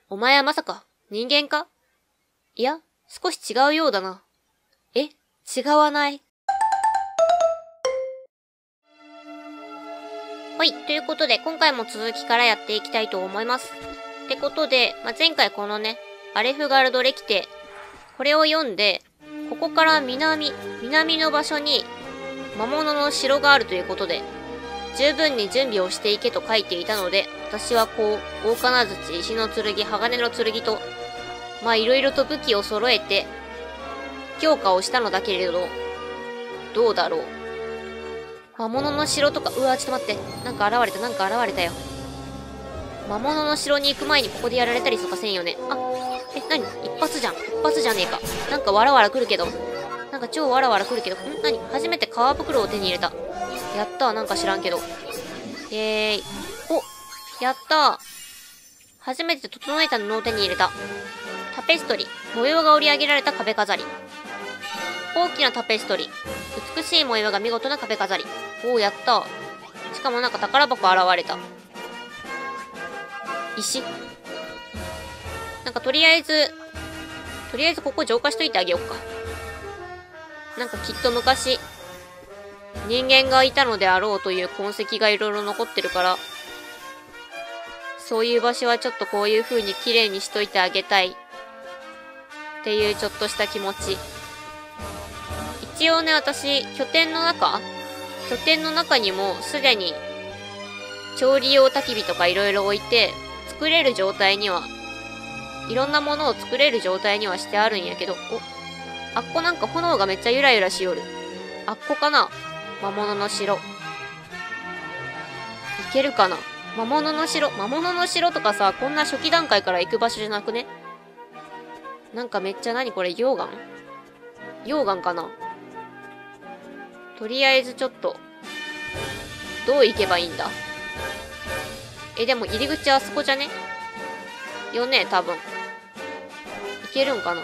お前はまさか、人間か？いや、少し違うようだな。え？違わない。はい、ということで、今回も続きからやっていきたいと思います。ってことで、前回このね、アレフガルド歴帝、これを読んで、ここから南の場所に、魔物の城があるということで、十分に準備をしていけと書いていたので、私はこう、大金槌、石の剣、鋼の剣と、いろいろと武器を揃えて、強化をしたのだけれど、どうだろう。魔物の城とか、うわ、ちょっと待って。なんか現れたよ。魔物の城に行く前にここでやられたりとかせんよね。あ、何？一発じゃん。一発じゃねえか。なんかわらわら来るけど。なんか超わらわら来るけど。何？初めて革袋を手に入れた。やったー、なんか知らんけど。イェーイ。お、やったー。初めて整えた布を手に入れた。タペストリ。模様が織り上げられた壁飾り。大きなタペストリ。美しい模様が見事な壁飾り。おー、やったー。しかもなんか宝箱現れた。石。なんかとりあえずここ浄化しといてあげようか。なんかきっと昔、人間がいたのであろうという痕跡がいろいろ残ってるから、そういう場所はちょっとこういう風に綺麗にしといてあげたい。っていうちょっとした気持ち。一応ね、私、拠点の中にもすでに調理用焚き火とかいろいろ置いて、作れる状態には、いろんなものを作れる状態にはしてあるんやけど、あっこなんか炎がめっちゃゆらゆらしよる。あっこかな？魔物の城。いけるかな？魔物の城とかさ、こんな初期段階から行く場所じゃなくね？なんかめっちゃ何これ、溶岩かな？とりあえずちょっと、どう行けばいいんだ？でも入り口はあそこじゃね？よね、多分。いけるんかな？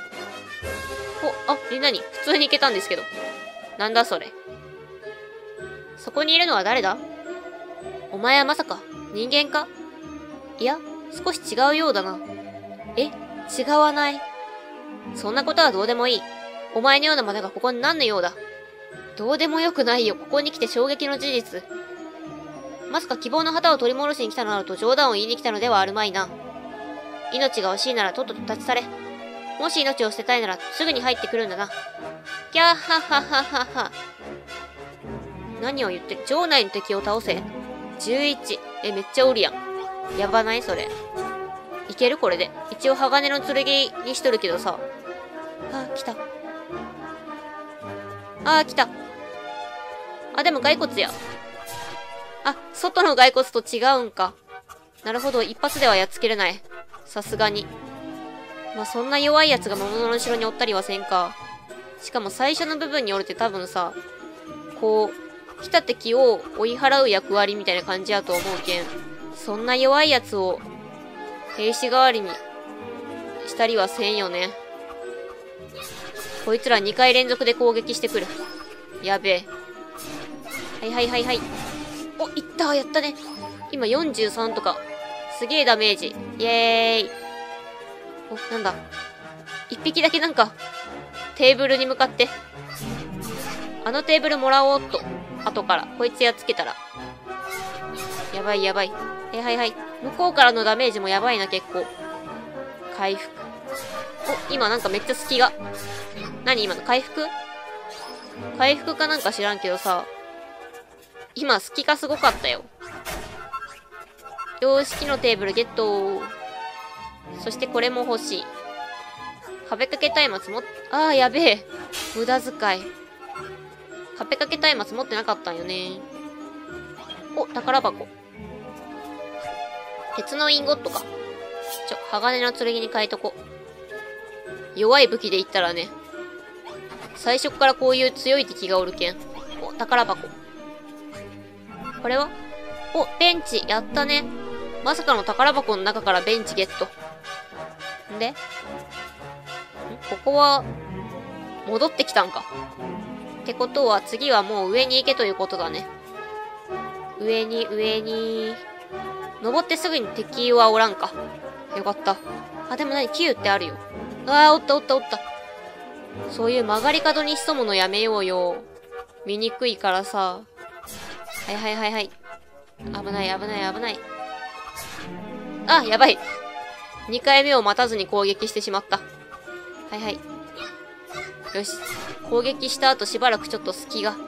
何？普通に行けたんですけど。なんだそれ。そこにいるのは誰だ？お前はまさか、人間か？いや、少し違うようだな。違わない。そんなことはどうでもいい。お前のようなまねがここに何の用だ？どうでもよくないよ。ここに来て衝撃の事実。まさか希望の旗を取り戻しに来たのなどと冗談を言いに来たのではあるまいな。命が惜しいならとっとと立ち去れ。もし命を捨てたいならすぐに入ってくるんだな。キャーハッハッハッハッハ。何を言ってる？城内の敵を倒せ。11。めっちゃおるやん。やばないそれ。いけるこれで。一応鋼の剣にしとるけどさ。来た。来た。でも骸骨や。外の骸骨と違うんか。なるほど、一発ではやっつけれない。さすがに。そんな弱いやつが魔物の城におったりはせんか。しかも最初の部分におるって多分さ、こう、来た敵を追い払う役割みたいな感じやと思うけん。そんな弱いやつを、兵士代わりにしたりはせんよね。こいつら2回連続で攻撃してくる。やべえ。はい。いったやったね。今43とか。すげえダメージ。イエーイ。なんだ。一匹だけなんか、テーブルに向かって。あのテーブルもらおうっと。後から。こいつやっつけたら。やばい。はい。向こうからのダメージもやばいな、結構。回復。今なんかめっちゃ隙が。何今の回復かなんか知らんけどさ。今隙がすごかったよ。よーし、木のテーブルゲット。そしてこれも欲しい。壁掛け松明やべえ。無駄遣い。壁掛け松明持ってなかったんよね。宝箱。鉄のインゴットか。鋼の剣に変えとこ。弱い武器で言ったらね。最初からこういう強い敵がおるけん。宝箱。これはベンチ。やったね。まさかの宝箱の中からベンチゲット。でここは、戻ってきたんか。ってことは次はもう上に行けということだね。上に。登ってすぐに敵はおらんか。 よかった。あ、でも何、キューってあるよ。あー、おったおったおった。そういう曲がり角に潜むのやめようよ。見にくいからさ。はいはいはいはい。危ない危ない危ない。あ、やばい。2回目を待たずに攻撃してしまった。はいはい。よし。攻撃した後しばらくちょっと隙が。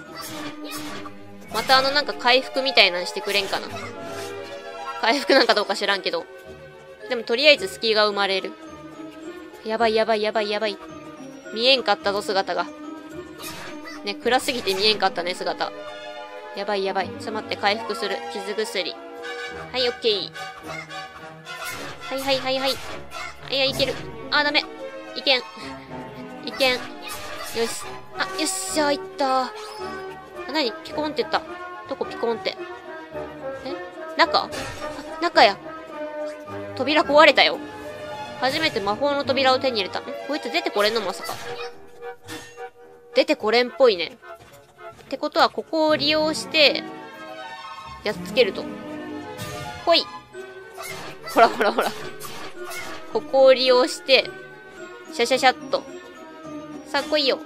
またなんか回復みたいなのしてくれんかな。回復なんかどうか知らんけど。でもとりあえず隙が生まれる。やばいやばいやばいやばい。見えんかったぞ姿が。ね、暗すぎて見えんかったね姿。やばいやばい。ちょっと待って、回復する。傷薬。はい、オッケー。はいはいはいはい。いや、いける。あ、ダメ。いけん。いけん。よし。あ、よっしゃ、いったー。あ、なにピコンって言った。どこピコンって。中？あ、中や。扉壊れたよ。初めて魔法の扉を手に入れた。こいつ出てこれんのまさか。出てこれんっぽいね。ってことは、ここを利用して、やっつけると。ほい。ほらほらほら。ここを利用して、シャシャシャっと。さあ、来いよ。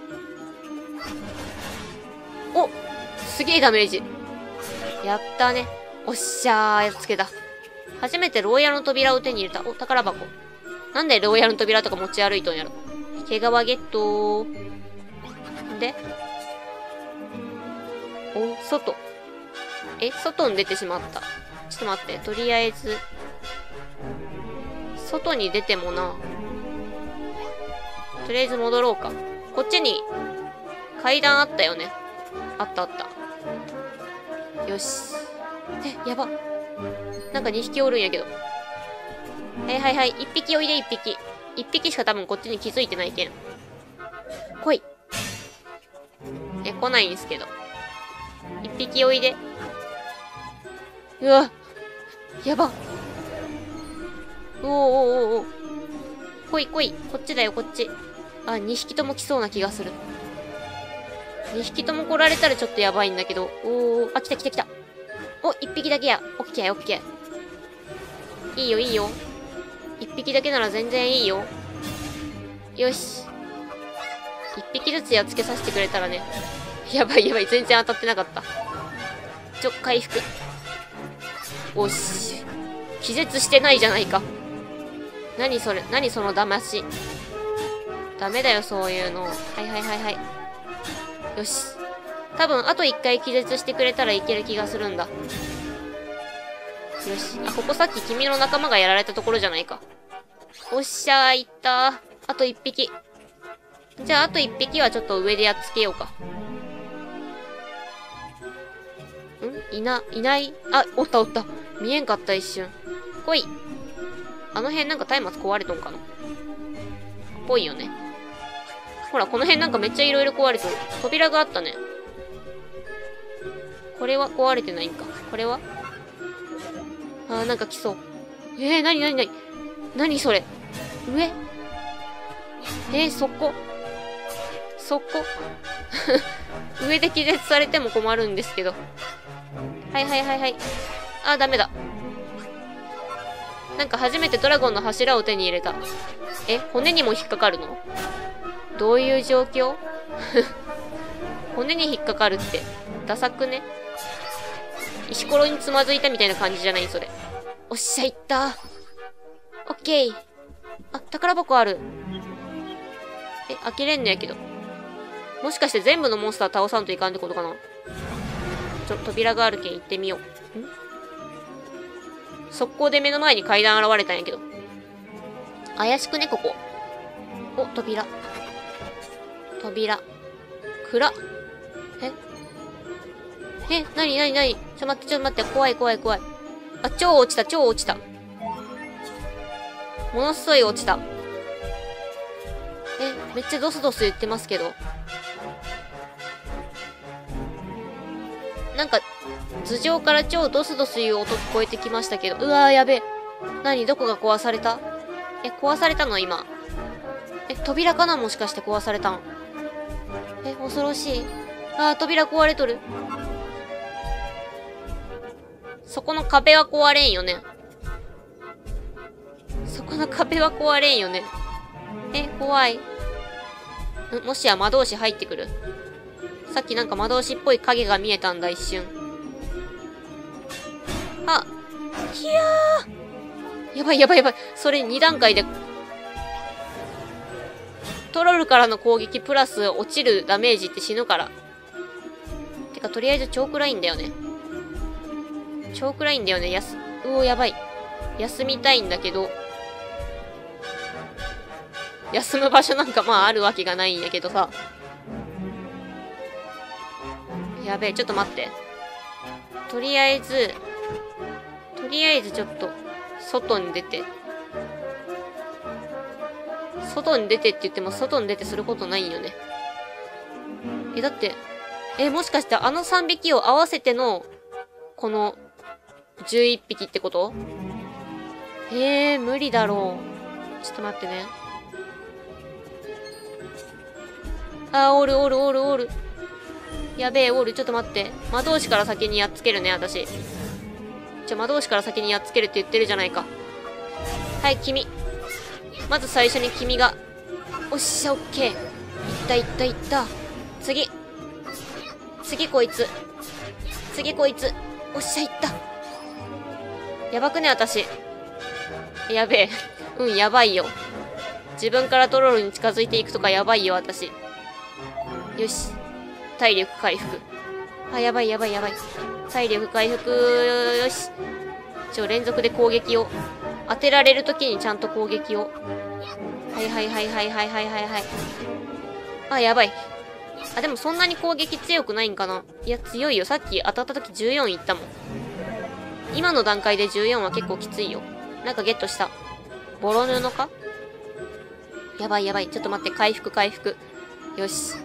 お！すげえダメージ。やったね。おっしゃー、やっつけた。初めて牢屋の扉を手に入れた。お、宝箱。なんで牢屋の扉とか持ち歩いとんやろ。毛皮ゲットー。で、お、外。外に出てしまった。ちょっと待って、とりあえず。外に出てもな。とりあえず戻ろうか。こっちに階段あったよね。あったあった。よし。やば。なんか2匹おるんやけど。はいはいはい。1匹おいで1匹。1匹しか多分こっちに気づいてないけん。来い。来ないんすけど。1匹おいで。うわ。やば。おーおーおーおー。来い来い。こっちだよこっち。あ、2匹とも来そうな気がする。2匹とも来られたらちょっとやばいんだけど。おー、あ、来た来た来た。お、1匹だけや。オッケーオッケー。いいよいいよ。1匹だけなら全然いいよ。よし。1匹ずつやっつけさせてくれたらね。やばいやばい。全然当たってなかった。回復。おし。気絶してないじゃないか。何それ。何その騙し。ダメだよ、そういうの。はいはいはいはい。よし。多分、あと1回気絶してくれたらいける気がするんだ。よし。あ、ここさっき君の仲間がやられたところじゃないか。おっしゃー、いったー。あと1匹。じゃあ、あと1匹はちょっと上でやっつけようか。いない。あ、おったおった。見えんかった一瞬。来い。あの辺なんか松明壊れとんかな。ぽいよね。ほら、この辺なんかめっちゃいろいろ壊れとる。扉があったね。これは壊れてないんか。これはあー、なんか来そう。なに何それ。上そこ上で気絶されても困るんですけど。はいはいはいはい。あー、ダメだ。なんか初めてドラゴンの柱を手に入れた。骨にも引っかかるの？どういう状況？骨に引っかかるって、ダサくね？石ころにつまずいたみたいな感じじゃないそれ。おっしゃ、いったー。オッケー。あ、宝箱ある。開けれんのやけど。もしかして全部のモンスター倒さんといかんってことかな？扉があるけん行ってみよう。速攻で目の前に階段現れたんやけど。怪しくね、ここ。お、扉。暗っ。なにちょっと待って、怖い。あ、超落ちた。ものすごい落ちた。めっちゃドスドス言ってますけど。なんか、頭上から超ドスドスいう音聞こえてきましたけど。うわー、やべえ。どこが壊された？壊されたの今。扉かなもしかして壊されたん。恐ろしい。あー、扉壊れとる。そこの壁は壊れんよね。 この壁は壊れんよね。怖い。もしや魔導士入ってくる。さっきなんか魔導士っぽい影が見えたんだ、一瞬。あ、いやー。やばいやばいやばい。それ2段階で。トロルからの攻撃プラス落ちるダメージって死ぬから。てか、とりあえず超暗いんだよね。超暗いんだよね。うお、やばい。休みたいんだけど。休む場所なんかまああるわけがないんやけどさ。やべえ、ちょっと待って。とりあえずちょっと、外に出て。外に出てって言っても、外に出てすることないんよね。だって、もしかしてあの3匹を合わせての、この、11匹ってこと？無理だろう。ちょっと待ってね。おる。やべえ、おる。ちょっと待って。魔導士から先にやっつけるね、私。魔導士から先にやっつけるって言ってるじゃないか。はい、君。まず最初に君が。おっしゃ、オッケー。いった。次こいつ。おっしゃ、いった。やばくね、私。やべえ。やばいよ。自分からトロールに近づいていくとかやばいよ、私。よし。体力回復。やばい。体力回復、よし。連続で攻撃を。当てられるときにちゃんと攻撃を。はい。やばい。でもそんなに攻撃強くないんかな。いや、強いよ。さっき当たったとき14いったもん。今の段階で14は結構きついよ。なんかゲットした。ボロ布か？やばい。ちょっと待って。回復。よし。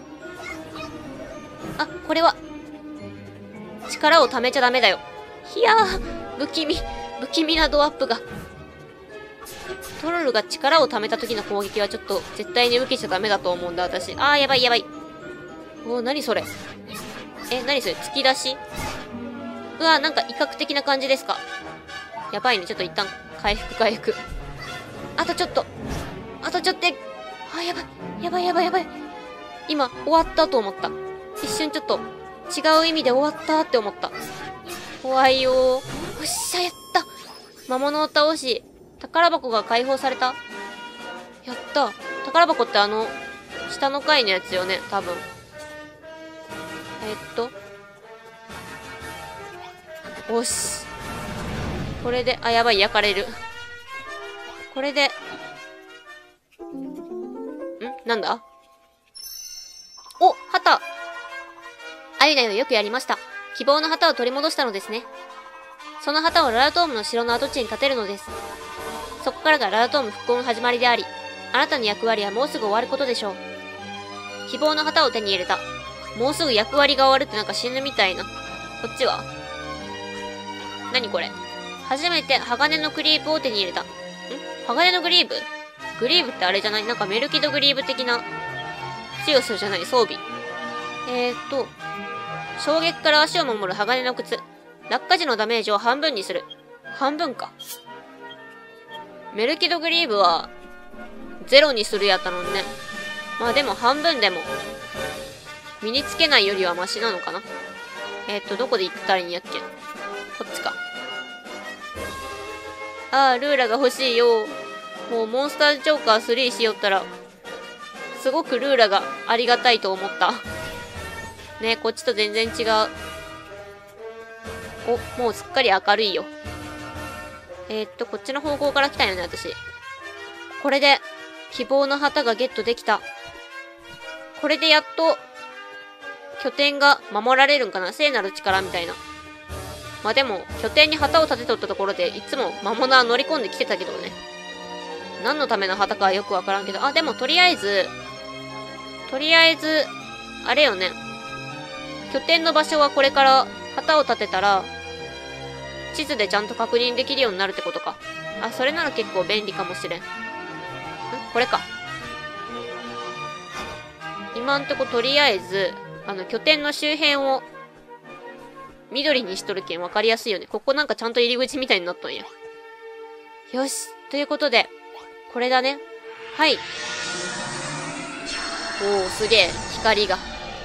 これは。力を溜めちゃダメだよ。いやー、不気味なドアップが。トロルが力を溜めた時の攻撃はちょっと絶対に受けちゃダメだと思うんだ、私。やばい。何それ。何それ、突き出し？なんか威嚇的な感じですか。やばいね、ちょっと一旦、回復。あとちょっと。やばい。今、終わったと思った。一瞬ちょっと、違う意味で終わったって思った。怖いよー。おっしゃ、やった。魔物を倒し、宝箱が解放された。やった。宝箱って下の階のやつよね、多分。おし。これで、やばい、焼かれる。これで、なんだ？お、旗！アユナよ、よくやりました。希望の旗を取り戻したのですね。その旗をララトームの城の跡地に建てるのです。そこからがララトーム復興の始まりであり、あなたの役割はもうすぐ終わることでしょう。希望の旗を手に入れた。もうすぐ役割が終わるってなんか死ぬみたいな。こっちは？何これ？初めて鋼のクリープを手に入れた。鋼のグリーブ？グリーブってあれじゃない？なんかメルキドグリーブ的な強さじゃない？装備。衝撃から足を守る鋼の靴。落下時のダメージを半分にする。半分か。メルキドグリーブは、ゼロにするやったのにね。まあでも半分でも、身につけないよりはマシなのかな。どこで行ったらいいんやっけ？こっちか。ルーラが欲しいよ。もうモンスタージョーカー3しよったら、すごくルーラがありがたいと思った。ね、こっちと全然違う。もうすっかり明るいよ。こっちの方向から来たよね、私。これで、希望の旗がゲットできた。これでやっと、拠点が守られるんかな？聖なる力みたいな。まあでも、拠点に旗を立てとったところで、いつも魔物は乗り込んできてたけどね。何のための旗かはよくわからんけど、でもとりあえず、あれよね。拠点の場所はこれから旗を立てたら、地図でちゃんと確認できるようになるってことか。それなら結構便利かもしれん。これか。今んとことりあえず、拠点の周辺を、緑にしとるけん分かりやすいよね。ここなんかちゃんと入り口みたいになっとんや。よし。ということで、 これだね。はい。おお、すげえ。光が。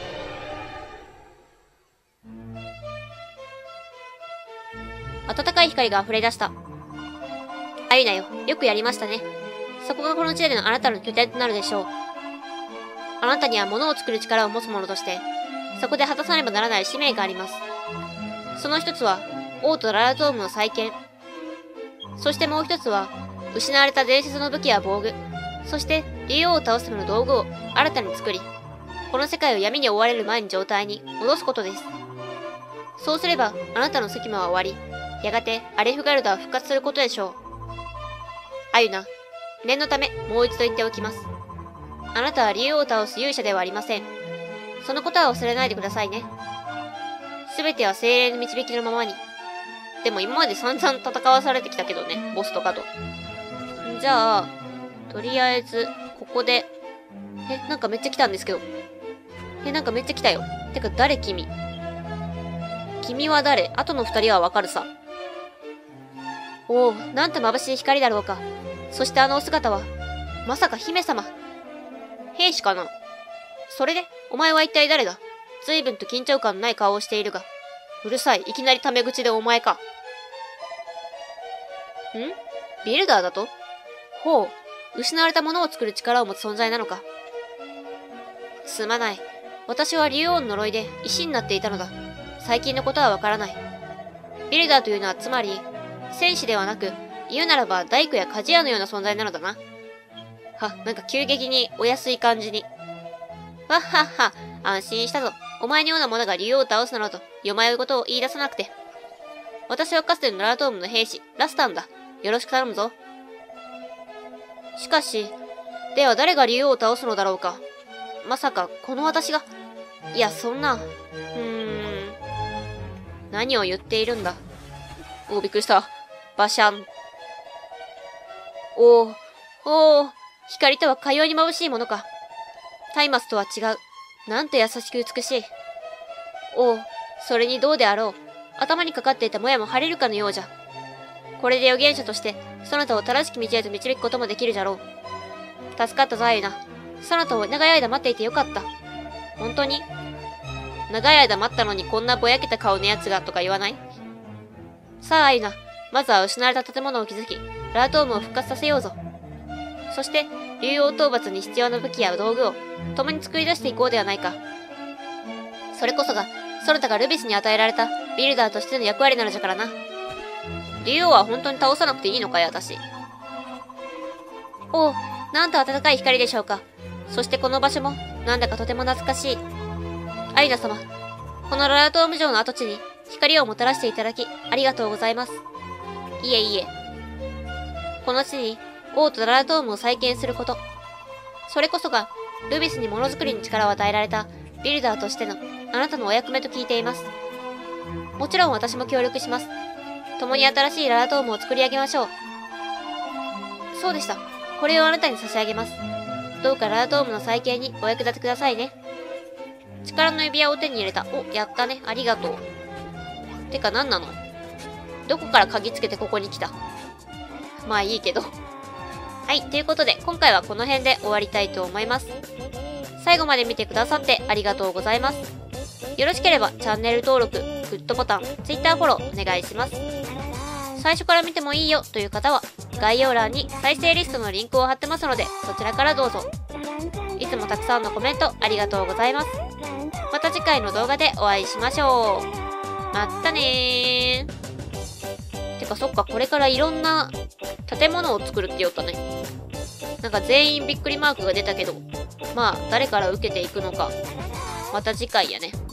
暖かい光が溢れ出した。あゆなよ。よくやりましたね。そこがこの地でのあなたの拠点となるでしょう。あなたには物を作る力を持つ者として、そこで果たさねばならない使命があります。その一つは、王都ララトームの再建。そしてもう一つは、失われた伝説の武器や防具、そして竜王を倒すための道具を新たに作り、この世界を闇に覆われる前の状態に戻すことです。そうすれば、あなたの責務は終わり、やがてアレフガルドは復活することでしょう。あゆな、念のためもう一度言っておきます。あなたは竜王を倒す勇者ではありません。そのことは忘れないでくださいね。すべては精霊の導きのままに。でも今まで散々戦わされてきたけどね、ボスとかと。じゃあ、とりあえず、ここで、なんかめっちゃ来たんですけど。なんかめっちゃ来たよ。てか、誰君？君は誰？後の二人はわかるさ。おお、なんと眩しい光だろうか。そしてあのお姿は、まさか姫様。兵士かな？それで、お前は一体誰だ？随分と緊張感のない顔をしているが。うるさい、いきなりタメ口でお前か。ビルダーだと？ほう、失われたものを作る力を持つ存在なのか。すまない。私は竜王の呪いで石になっていたのだ。最近のことはわからない。ビルダーというのはつまり、戦士ではなく、言うならば大工や鍛冶屋のような存在なのだな。なんか急激にお安い感じに。わっはっは、安心したぞ。お前のようなものが竜王を倒すなどと、よまよいことを言い出さなくて。私はかつてのララトームの兵士、ラスタンだ。よろしく頼むぞ。しかし、では誰が竜王を倒すのだろうか。まさか、この私が。いや、そんな。何を言っているんだ。びっくりした。バシャン。光とはかように眩しいものか。松明とは違う。なんと優しく美しい。それにどうであろう。頭にかかっていたもやも晴れるかのようじゃ。これで預言者として、そなたを正しき道へと導くこともできるじゃろう。助かったぞ、あゆな。そなたを長い間待っていてよかった。本当に？長い間待ったのにこんなぼやけた顔のやつがとか言わない？さあ、あゆな。まずは失われた建物を築き、ラートームを復活させようぞ。そして、竜王討伐に必要な武器や道具を、共に作り出していこうではないか。それこそが、そなたがルビスに与えられたビルダーとしての役割なのじゃからな。竜王は本当に倒さなくていいのかい、私。なんと暖かい光でしょうか。そしてこの場所も、なんだかとても懐かしい。アイナ様、このララトーム城の跡地に光をもたらしていただき、ありがとうございます。いえいえ。この地に、王とララトームを再建すること。それこそが、ルビスにものづくりに力を与えられた、ビルダーとしての、あなたのお役目と聞いています。もちろん私も協力します。共に新しいララトームを作り上げましょう。そうでした。これをあなたに差し上げます。どうかララトームの再建にお役立てくださいね。力の指輪を手に入れた。やったね。ありがとう。てか何なの？どこから鍵つけてここに来た？まあいいけど。はい、ということで今回はこの辺で終わりたいと思います。最後まで見てくださってありがとうございます。よろしければチャンネル登録、グッドボタン、Twitter フォローお願いします。最初から見てもいいよという方は概要欄に再生リストのリンクを貼ってますのでそちらからどうぞ。いつもたくさんのコメントありがとうございます。また次回の動画でお会いしましょう。まったねー。てかそっか、これからいろんな建物を作るって言おったね。なんか全員びっくりマークが出たけど、まあ誰から受けていくのかまた次回やね。